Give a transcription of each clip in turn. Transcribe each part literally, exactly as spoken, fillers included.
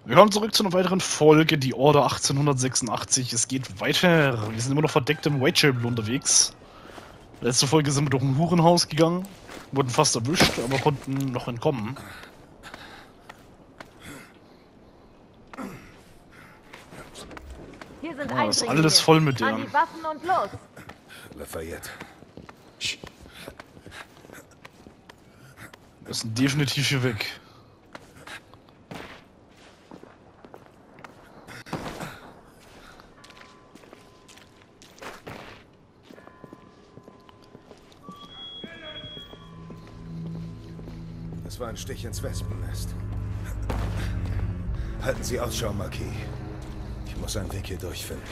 Willkommen zurück zu einer weiteren Folge, die Order achtzehnhundertsechsundachtzig. Es geht weiter. Wir sind immer noch verdeckt im Whitechapel unterwegs. Letzte Folge sind wir durch ein Hurenhaus gegangen, wurden fast erwischt, aber konnten noch entkommen. Hier sind Ja, ist Eindringlinge. alles voll mit An denen. die Waffen und los! Lafayette. Wir sind definitiv hier weg. Das war ein Stich ins Wespennest. Halten Sie Ausschau, Marquis. Ich muss einen Weg hier durchfinden.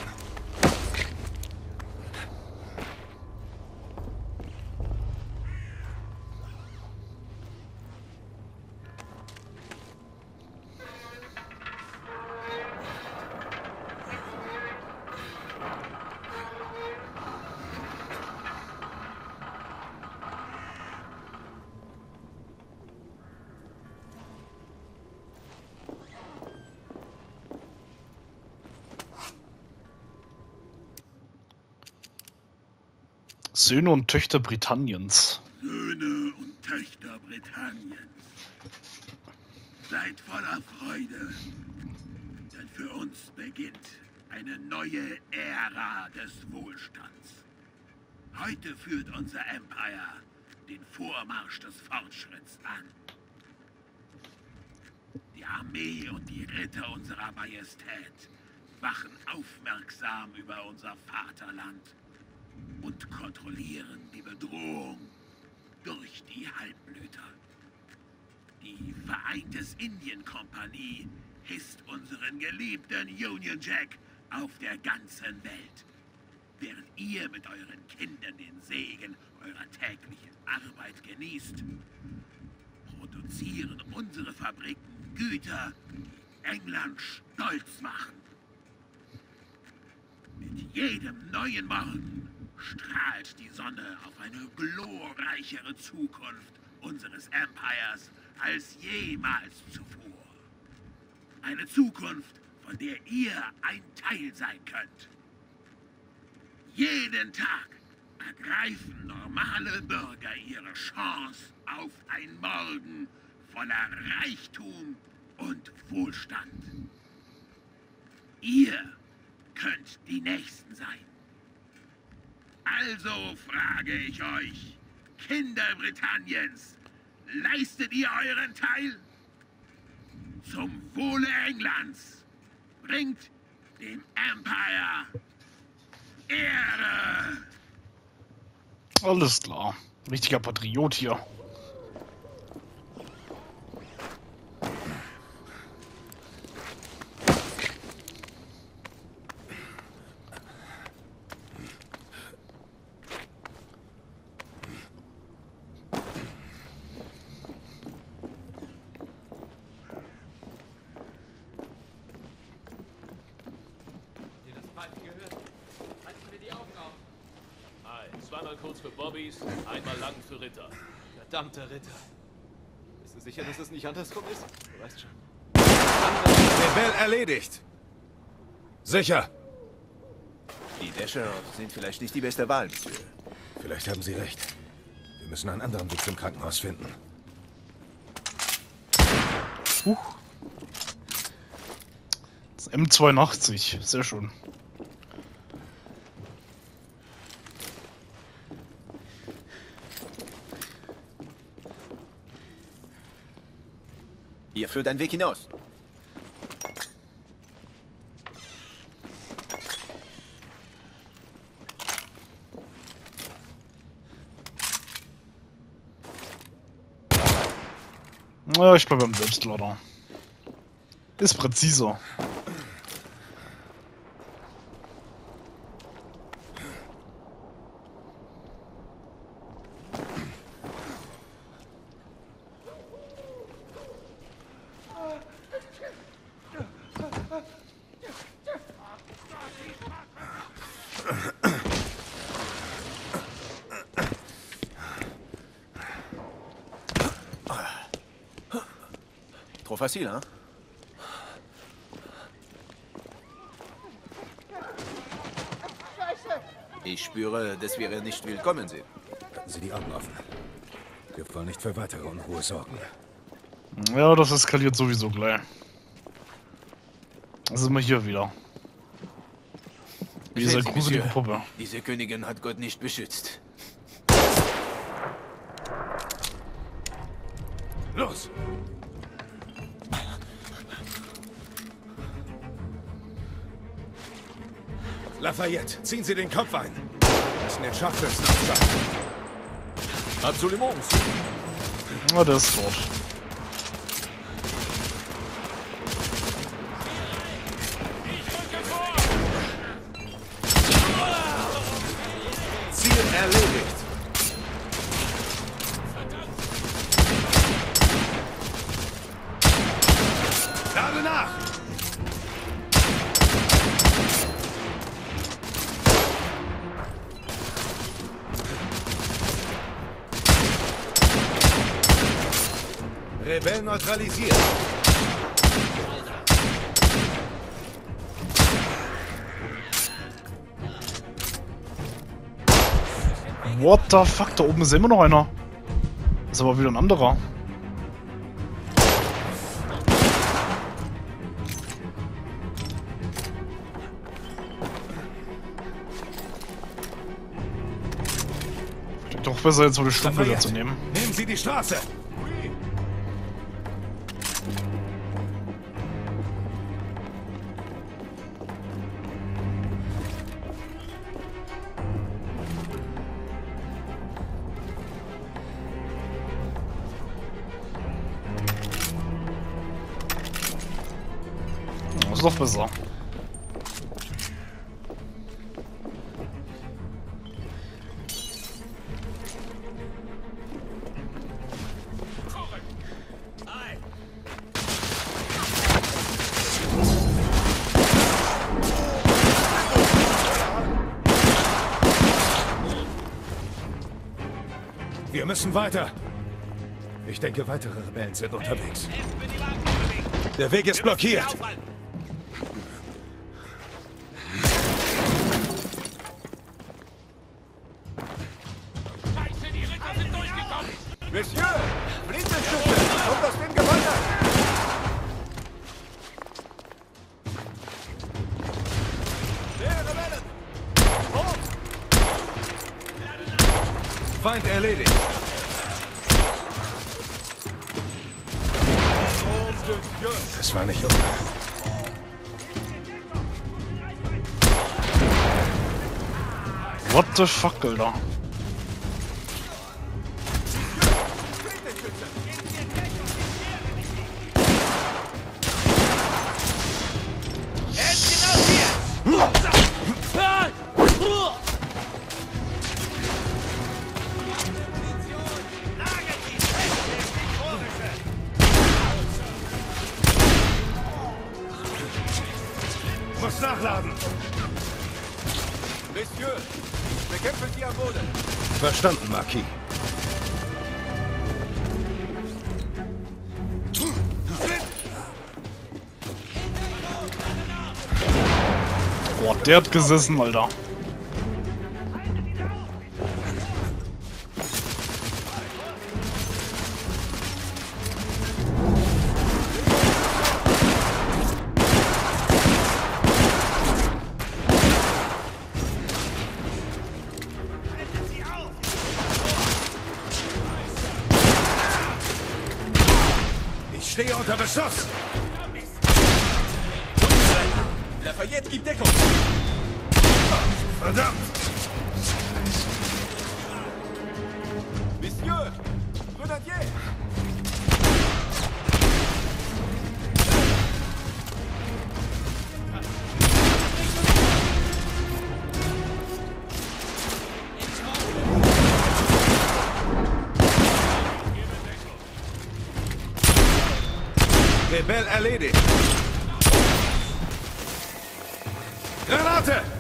Söhne und Töchter Britanniens. Söhne und Töchter Britanniens, seid voller Freude, denn für uns beginnt eine neue Ära des Wohlstands. Heute führt unser Empire den Vormarsch des Fortschritts an. Die Armee und die Ritter unserer Majestät wachen aufmerksam über unser Vaterland und kontrollieren die Bedrohung durch die Halbblüter. Die Vereintes Indien Kompanie hisst unseren geliebten Union Jack auf der ganzen Welt. Während ihr mit euren Kindern den Segen eurer täglichen Arbeit genießt, produzieren unsere Fabriken Güter, die England stolz machen. Mit jedem neuen Morgen strahlt die Sonne auf eine glorreichere Zukunft unseres Empires als jemals zuvor. Eine Zukunft, von der ihr ein Teil sein könnt. Jeden Tag ergreifen normale Bürger ihre Chance auf ein Morgen voller Reichtum und Wohlstand. Ihr könnt die Nächsten sein. Also frage ich euch, Kinder Britanniens, leistet ihr euren Teil? Zum Wohle Englands bringt dem Empire Ehre! Alles klar. Richtiger Patriot hier. Zweimal kurz für Bobbys, einmal lang für Ritter. Verdammter Ritter. Bist du sicher, dass es nicht andersrum ist? Du weißt schon. Rebell erledigt! Sicher! Die Dächer sind vielleicht nicht die beste Wahl, Monsieur. Vielleicht haben Sie recht. Wir müssen einen anderen Weg zum Krankenhaus finden. Huch. Das M zweiundachtzig, sehr schön. Hier führt ein Weg hinaus. Ja, ich bleibe beim Selbstlader. Ist präziser. Trop facile, hein? Ich spüre, dass wir ihr nicht willkommen sind. Halten Sie die Augen offen. Wir wollen nicht für weitere Unruhe sorgen. Ja, das eskaliert sowieso gleich. Das sind wir hier wieder. Wie diese Sehen Sie, gruselige Monsieur, Puppe. Diese Königin hat Gott nicht beschützt. Los! Lafayette, ziehen Sie den Kopf ein. Wir müssen den Scharfschützen aufschalten. Absolument. Na, der ist tot. Ziel erledigt. Lade nach! Rebell neutralisiert. What the fuck? Da oben ist immer noch einer. Ist aber wieder ein anderer. Doch besser jetzt so eine Stunde wieder zu nehmen. Nehmen Sie die Straße! Das ist doch besser. Wir müssen weiter. Ich denke, weitere Rebellen sind unterwegs. Der Weg ist blockiert. Monsieur! Fliegenschüsse! Kommt aus dem Gewölbe! Feind erledigt. Das war nicht um. What the fuck, Alter? Muss nachladen. Monsieur! Bekämpfen Sie am Boden! Verstanden, Marquis. Boah, der hat gesessen, Alter. Ich stehe unter Beschuss. Lafayette gibt Deckung! Verdammt! Monsieur! Grenadier! Rebell erledigt. Granate!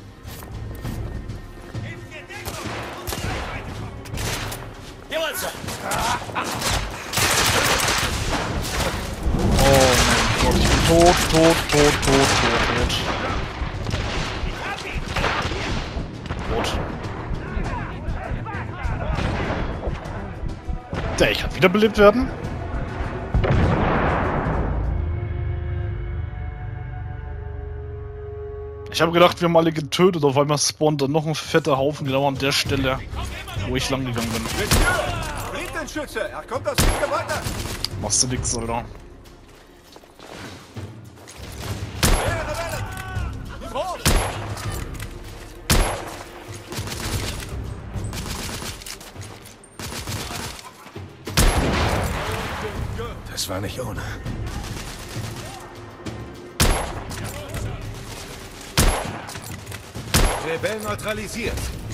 Hier, tot, tot, tot, tot, tot, tot. Tot. Der, ich kann wiederbelebt werden? Ich habe gedacht, wir haben alle getötet, auf einmal spawnt dann noch ein fetter Haufen genau an der Stelle, wo ich lang gegangen bin. Schütze, er kommt aus dem Gebäude. Machst du nix, Alter. Das war nicht ohne. Rebell neutralisiert.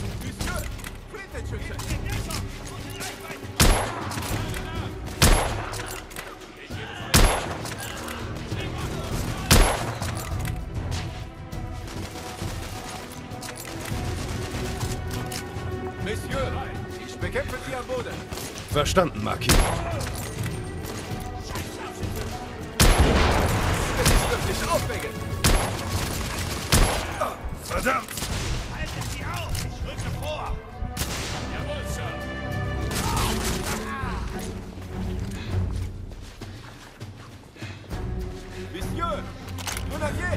Monsieur, ich bekämpfe Sie am Boden. Verstanden, Marquis. Das ist wirklich aufregend. Oh, verdammt! Halten Sie auf! Ich rücke vor! Jawohl, Sir. Monsieur, Grenadier!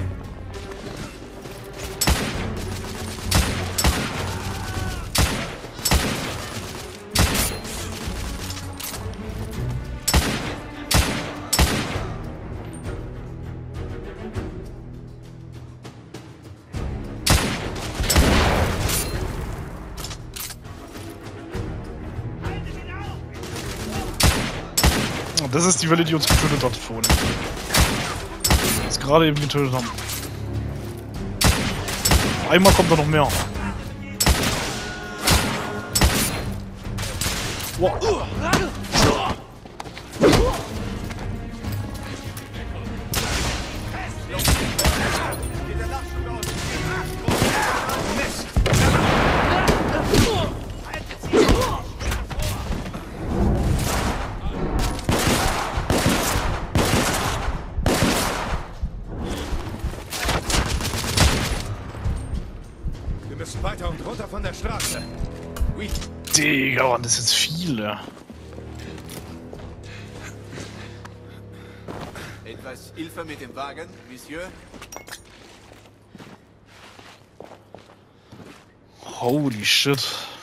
Das ist die Welle, die uns getötet hat vorhin. Die uns gerade eben getötet haben. Einmal kommt da noch mehr. Wow. Wir müssen weiter und runter von der Straße. Oui. Digga, Mann, das ist jetzt viele. Etwas Hilfe mit dem Wagen, Monsieur? Holy shit.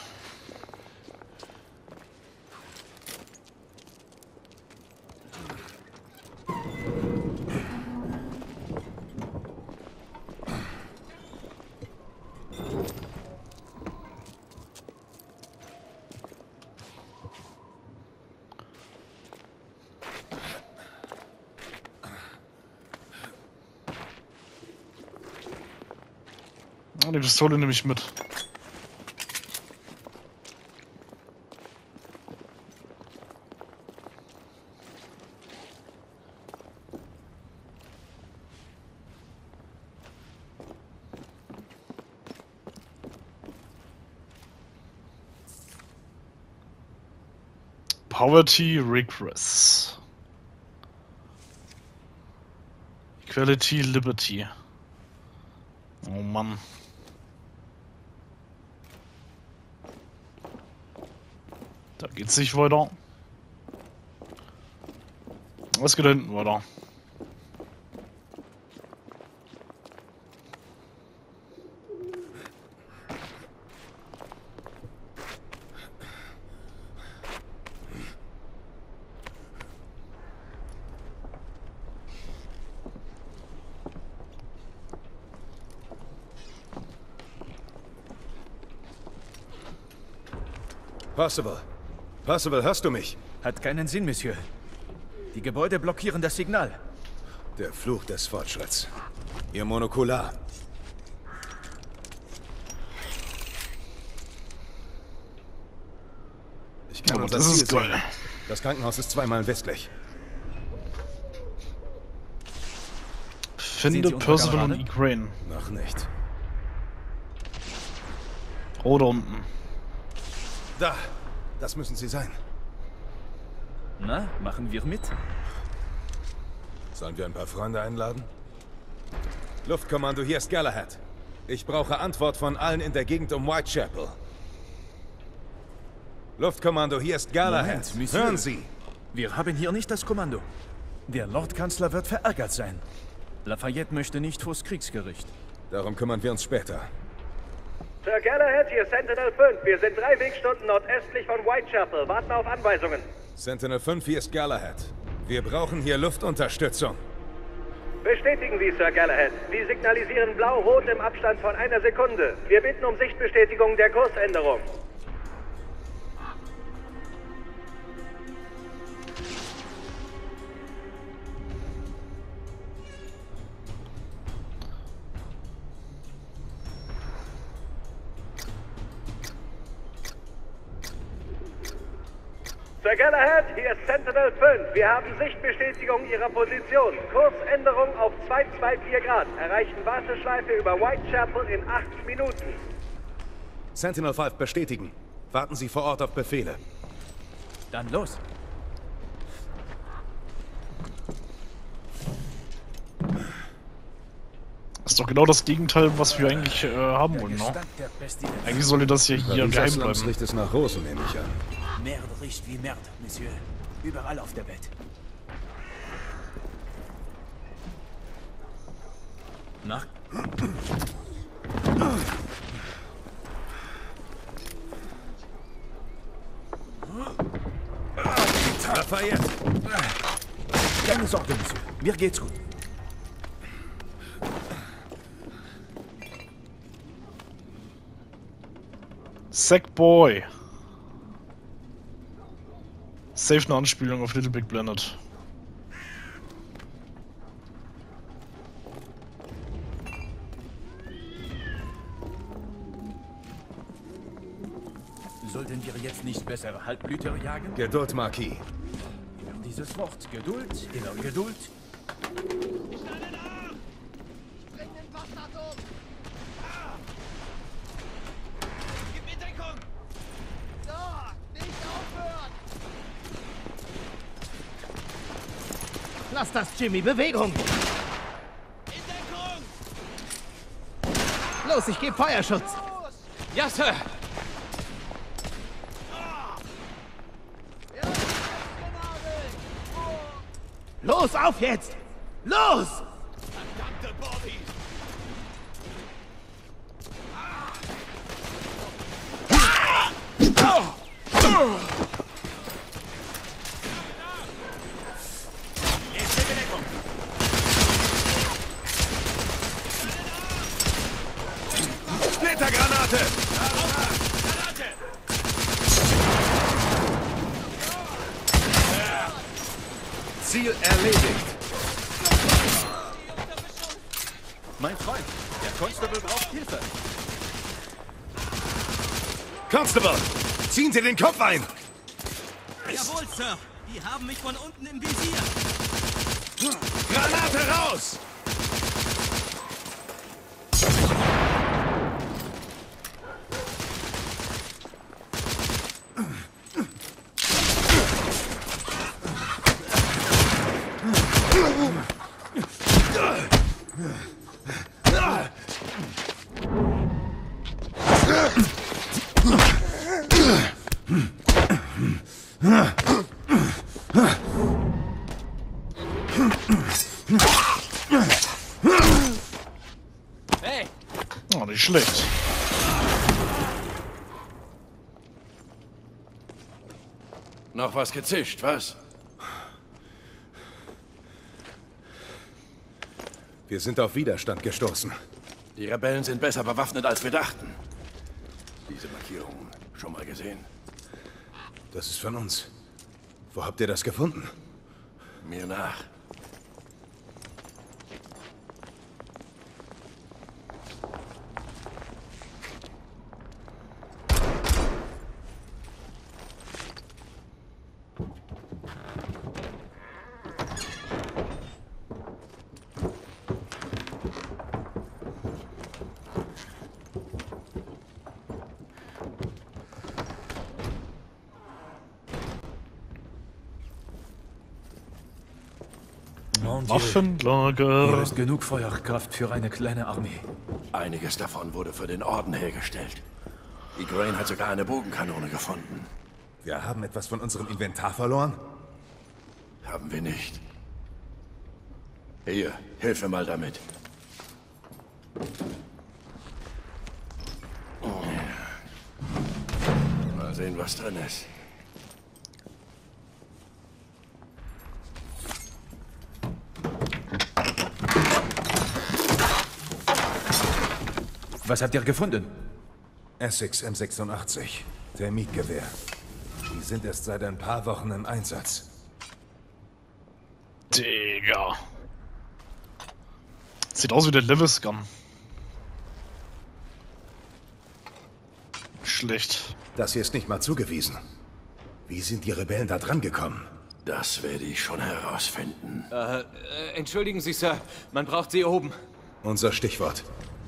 Ah, die Pistole nehme ich mit. Poverty Regress. Equality Liberty. Oh Mann. Da geht's nicht weiter. Was geht da hinten weiter? Possible. Possible, hörst du mich? Hat keinen Sinn, Monsieur. Die Gebäude blockieren das Signal. Der Fluch des Fortschritts. Ihr Monokular. Ich kann Aber unser das Ziel ist geil. sehen. Das Krankenhaus ist zweimal westlich. Finde Sie unser Percival und Kamerade? Ukraine. Noch nicht. Oder unten. Da. Das müssen sie sein. Na, machen wir mit? Sollen wir ein paar Freunde einladen? Luftkommando, hier ist Galahad. Ich brauche Antwort von allen in der Gegend um Whitechapel. Luftkommando, hier ist Galahad. Moment, Monsieur. Hören Sie! Wir haben hier nicht das Kommando. Der Lordkanzler wird verärgert sein. Lafayette möchte nicht vors Kriegsgericht. Darum kümmern wir uns später. Sir Galahad, hier Sentinel fünf. Wir sind drei Wegstunden nordöstlich von Whitechapel. Warten auf Anweisungen. Sentinel fünf, hier ist Galahad. Wir brauchen hier Luftunterstützung. Bestätigen Sie, Sir Galahad. Sie signalisieren blau-rot im Abstand von einer Sekunde. Wir bitten um Sichtbestätigung der Kursänderung. Sir Galahad, hier ist Sentinel fünf. Wir haben Sichtbestätigung Ihrer Position. Kursänderung auf zwei zwei vier Grad. Erreichen Warteschleife über Whitechapel in acht Minuten. Sentinel fünf bestätigen. Warten Sie vor Ort auf Befehle. Dann los. Das ist doch genau das Gegenteil, was wir eigentlich äh, haben wollen, ne? Eigentlich sollte das hier, hier geheim bleiben. Riecht es nach Rosen, nehme ich an. Merde riecht wie Merde, Monsieur. Überall auf der Welt. Na? Lafayette! Keine Sorge, Monsieur. Mir geht's gut. Sackboy. Safe eine Anspielung auf Little Big Planet. Sollten wir jetzt nicht bessere Halbblüter jagen? Geduld, Marquis. Immer dieses Wort. Geduld, immer Geduld. Lass das, Jimmy. Bewegung! Los, ich gebe Feuerschutz. Ja, Sir. Los, auf jetzt! Los! Verdammte Bobby. Splittergranate! Ziel erledigt. Mein Freund, der Constable braucht Hilfe. Constable, ziehen Sie den Kopf ein! Jawohl, Sir. Die haben mich von unten im Visier. Granate raus! Hey! Oh, nicht schlecht. Noch was gezischt, was? Wir sind auf Widerstand gestoßen. Die Rebellen sind besser bewaffnet, als wir dachten. Diese Markierung schon mal gesehen? Das ist von uns. Wo habt ihr das gefunden? Mir nach. Waffenlager. Hier ist genug Feuerkraft für eine kleine Armee. Einiges davon wurde für den Orden hergestellt. Igraine hat sogar eine Bogenkanone gefunden. Wir haben etwas von unserem Inventar verloren? Haben wir nicht. Hier, hilf mir mal damit. Mal sehen, was drin ist. Was habt ihr gefunden? Essex M sechsundachtzig. Termitgewehr. Die sind erst seit ein paar Wochen im Einsatz. Digga. Sieht aus wie der Levis Gun. Schlecht. Das hier ist nicht mal zugewiesen. Wie sind die Rebellen da dran gekommen? Das werde ich schon herausfinden. Äh, äh, entschuldigen Sie, Sir. Man braucht Sie oben. Unser Stichwort.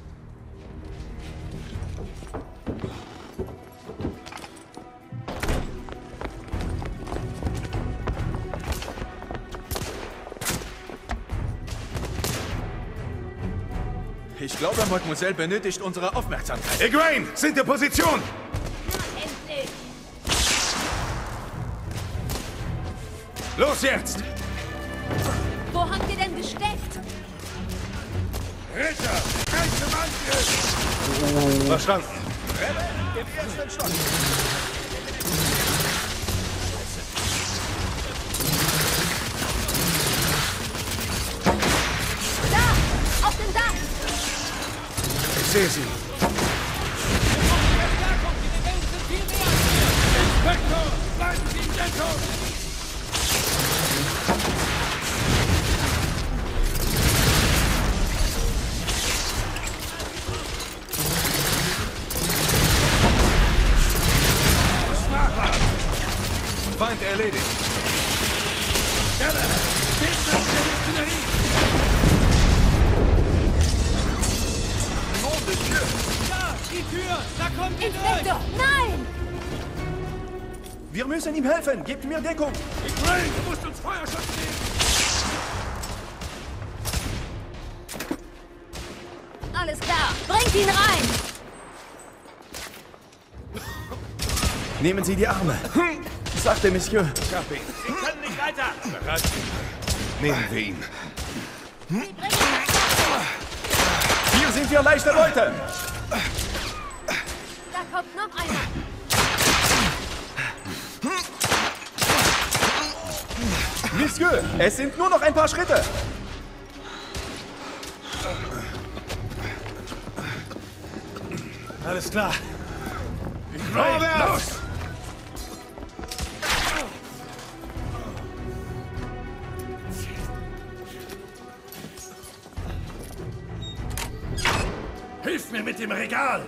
Ich glaube, Mademoiselle benötigt unsere Aufmerksamkeit. Igraine, sind in Position! Endlich! Los jetzt! Wo habt ihr denn gesteckt? Ritter, rein zum Angriff! Verstanden. Im ersten Stock. Da! Auf dem Dach! Ich sehe sie. Inspektor, bleiben Sie in Deckung! Feind erledigt. Stelle! Bitte, Artillerie! Da, die Tür! Da kommt die durch! Inspektor, nein! Wir müssen ihm helfen. Gebt mir Deckung. Igraine, du musst uns Feuerschutz geben! Alles klar, bringt ihn rein! Nehmen Sie die Arme. Sachte, Monsieur. Sie können nicht weiter! Bereit. Nehmen wir ihn. Hier sind wir leichte Leute. Da kommt noch einer! Monsieur, es sind nur noch ein paar Schritte. Alles klar. Vorwärts! Hilf mir mit dem Regal!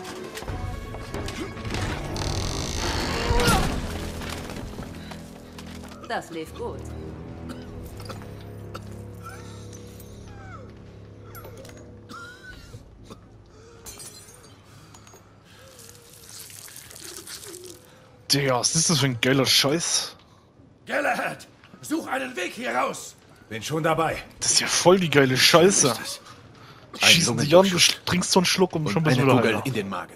Das lief gut. Digga, was ist das für ein geiler Scheiß? Galahad, such einen Weg hier raus! Bin schon dabei. Das ist ja voll die geile Scheiße. Schießen dich an, du trinkst so einen Schluck und, Und schon bist du eine wieder Kugel heiler. in den Magen.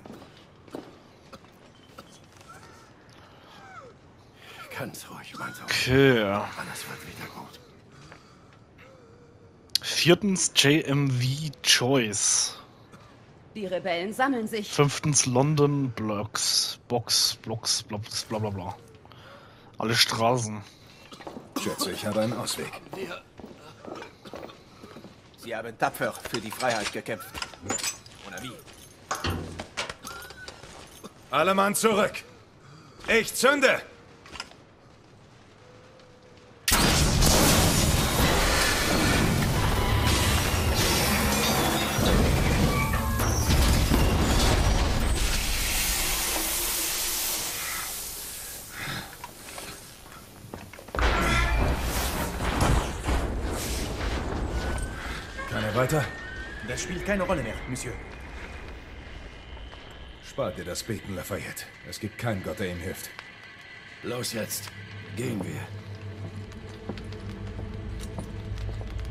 Ganz ruhig, mein Sohn. Okay. Alles wird wieder gut. Viertens J M V Choice. Die Rebellen sammeln sich. Fünftens London Blocks. Box, Blocks, Blocks, bla bla bla. Alle Straßen. Schätze, ich habe einen Ausweg. Sie haben tapfer für die Freiheit gekämpft. Oder wie? Alle Mann zurück. Ich zünde. Keine weiter? Das spielt keine Rolle mehr, Monsieur. Spart dir das Beten, Lafayette. Es gibt keinen Gott, der ihm hilft. Los jetzt. Gehen wir.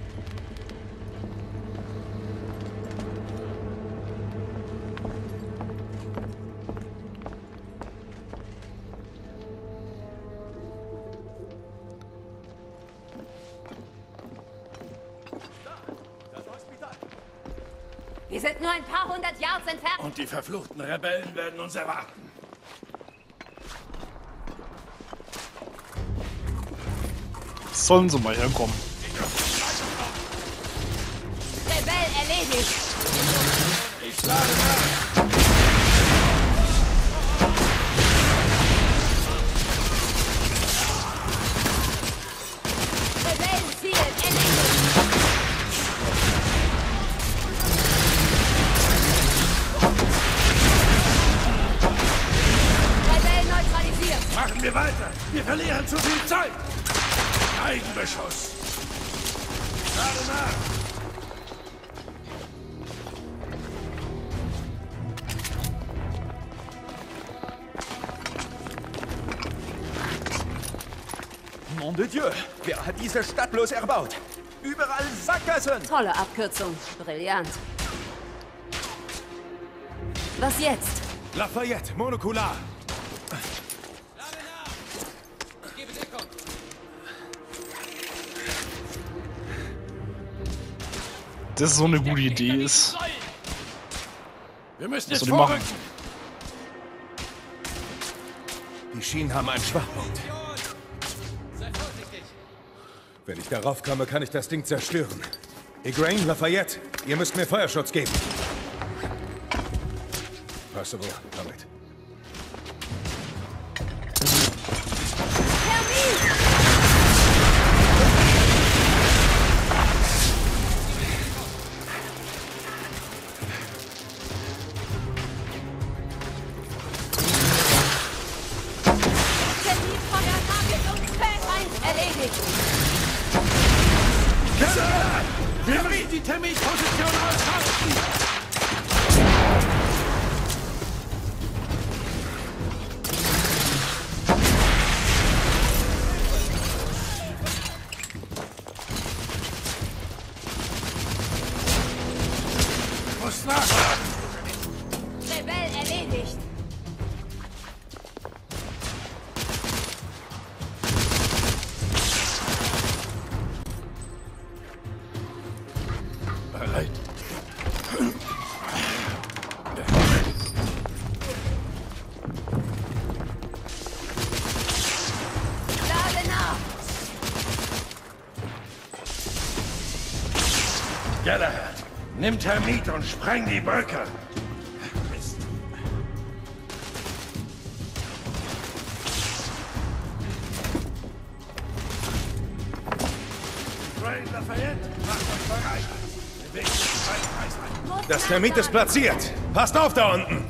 Wir sind nur ein paar hundert Yards entfernt. Und die verfluchten Rebellen werden uns erwarten. Sollen sie mal herkommen. Rebell erledigt. Ich schlage nach. Rebellenziel erledigt. Rebellen neutralisiert. Machen wir weiter. Wir verlieren zu viel Zeit. Eigenbeschuss. Schlage nach. Nom de Dieu! Wer hat diese Stadt bloß erbaut? Überall Sackgassen! Tolle Abkürzung. Brillant. Was jetzt? Lafayette, monokular. Das ist so eine gute Idee ist. Wir müssen Was jetzt soll ich machen? vorrücken. Die Schienen haben einen Schwachpunkt. Wenn ich darauf komme, kann ich das Ding zerstören. Igraine, Lafayette, ihr müsst mir Feuerschutz geben. Percival, komm mit. Wir müssen die Terminposition aushalten! Muss nachladen! Rebell erledigt. Bereit. Lage nach. Galahad, nimm Termit und spreng die Brücke. Ray Lafayette, macht euch bereit. Bewegt euch zwei Kreis ein. Das Termit ist platziert. Passt auf da unten.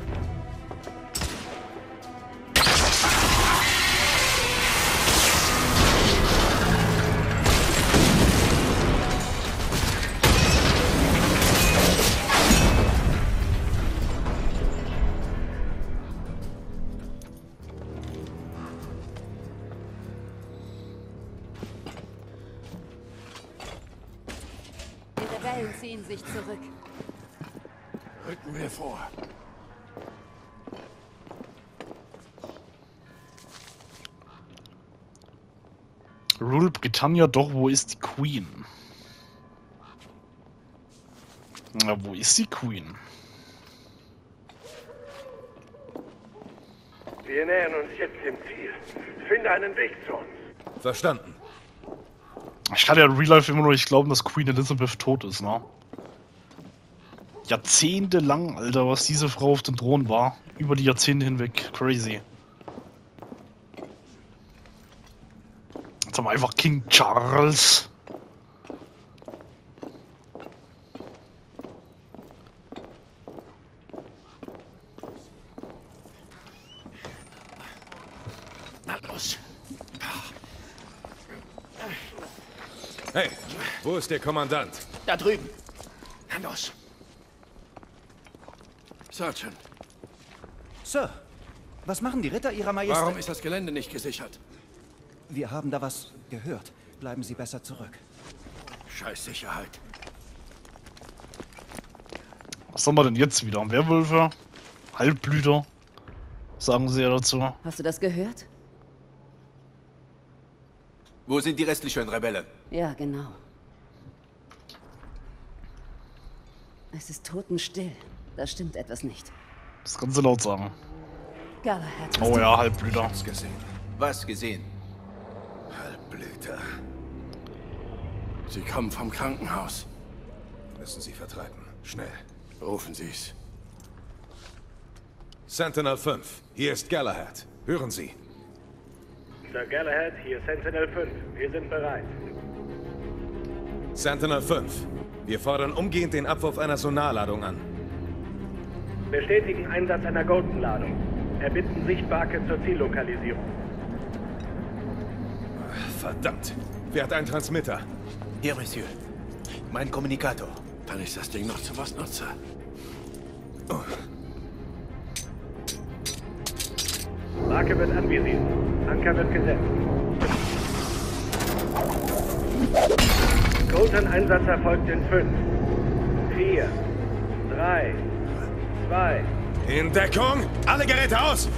Die Rebellen ziehen sich zurück. Rücken wir vor. Rule Britannia, doch, wo ist die Queen? Na, wo ist die Queen? Wir nähern uns jetzt dem Ziel. Finde einen Weg zu uns. Verstanden. Ich kann ja in Real Life immer noch nicht glauben, dass Queen Elizabeth tot ist, ne? Jahrzehntelang, Alter, was diese Frau auf dem Thron war. Über die Jahrzehnte hinweg. Crazy. Jetzt haben wir einfach King Charles. Na los. Hey, wo ist der Kommandant? Da drüben. Na los. Sergeant, Sir, was machen die Ritter ihrer Majestät? warum ist das Gelände nicht gesichert? Wir haben da was gehört. Bleiben Sie besser zurück. Scheiß Sicherheit. Was haben wir denn jetzt wieder? Werwölfe? Halbblüter? Sagen sie ja dazu. Hast du das gehört? Wo sind die restlichen Rebellen? Ja, genau. Es ist totenstill. Da stimmt etwas nicht. Das kannst du laut sagen. Galahad. Oh ja, Halbblüter. Gesehen. Was gesehen? Halbblüter. Sie kommen vom Krankenhaus. Müssen Sie vertreiben. Schnell. Rufen Sie's. Sentinel fünf, hier ist Galahad. Hören Sie. Sir Galahad, hier Sentinel fünf. Wir sind bereit. Sentinel fünf, wir fordern umgehend den Abwurf einer Sonarladung an. Bestätigen Einsatz einer Golden-Ladung. Erbitten Sichtbarke zur Ziellokalisierung. Verdammt. Wer hat einen Transmitter? Hier, Monsieur. Mein Kommunikator. Kann ich das Ding noch zu was nutze? Oh. Marke wird anvisiert. Anker wird gesetzt. Golden-Einsatz erfolgt in fünf, vier, drei, zwei. In Deckung! Alle Geräte aus!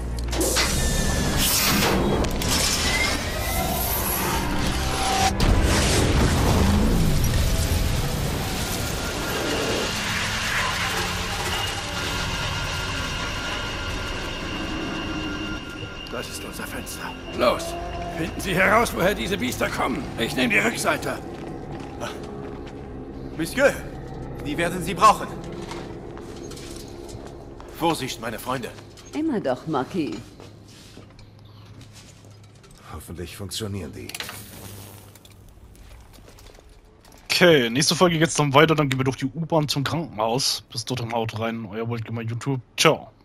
Das ist unser Fenster. Los! Finden Sie heraus, woher diese Biester kommen. Ich nehme die Rückseite. Monsieur, die werden Sie brauchen. Vorsicht, meine Freunde. Immer doch, Marquis. Hoffentlich funktionieren die. Okay, nächste Folge geht's dann weiter, dann gehen wir durch die U-Bahn zum Krankenhaus. Bis dorthin haut rein, euer Wohlgemein YouTube. Ciao.